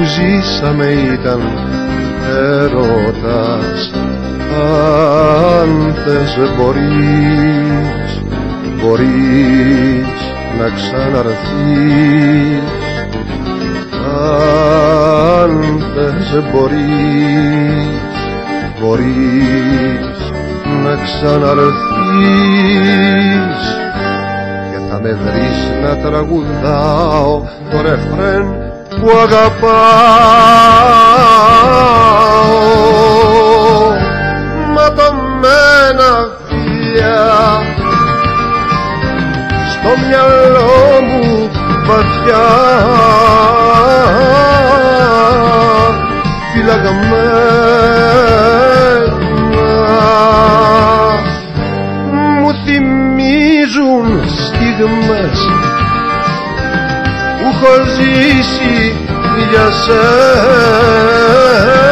ζήσαμε ήταν έρωτας. Αν θες μπορείς να ξαναρθείς. Αν θες μπορείς να ξαναρθείς. Και θα με βρεις να τραγουδάω το ρεφρέν που αγαπάω. Ματωμένα φιλιά στο μυαλό μου βαθιά, φυλαγμένα μου θυμίζουν στιγμές που έχω ζήσει για σένα.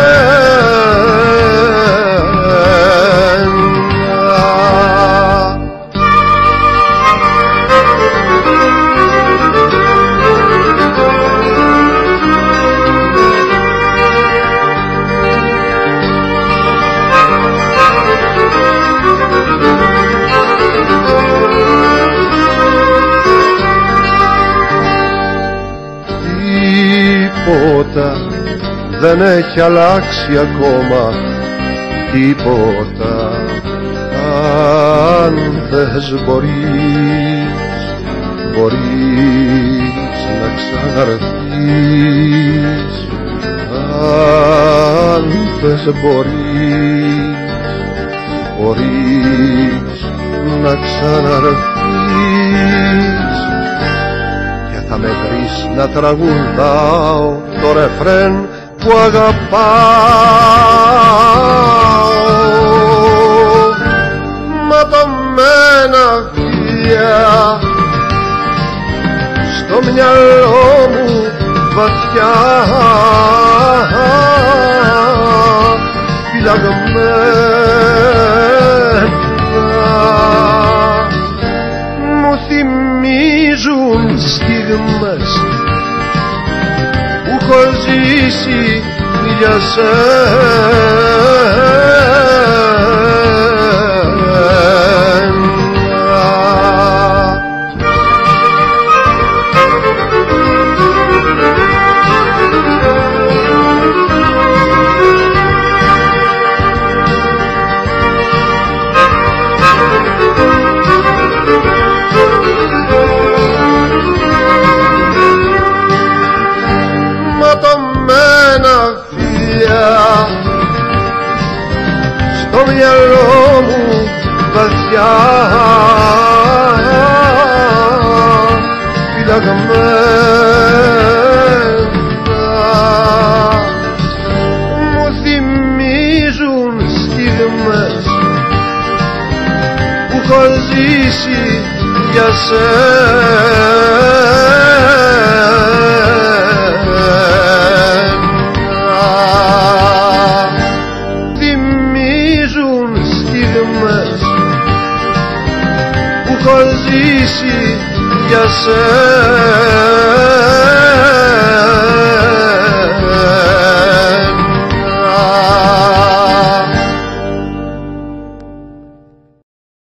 Τίποτα δεν έχει αλλάξει ακόμα, τίποτα. Αν θες μπορείς να ξαναρθείς. Αν θες μπορείς να ξαναρθείς. Και θα με βρεις να τραγουδάω το ρεφρέν που αγαπάω. Ματωμένα φιλιά στο μυαλό μου βαθιά, φυλαγμένα μου θυμίζουν στιγμές που έχω ζήσει για σένα. Ματωμένα φιλιά στο μυαλό μου βαθιά, φυλαγμένα μου θυμίζουν στιγμές που έχω ζήσει για σένα. Θυμίζουν στιγμές που έχω ζήσει για σένα.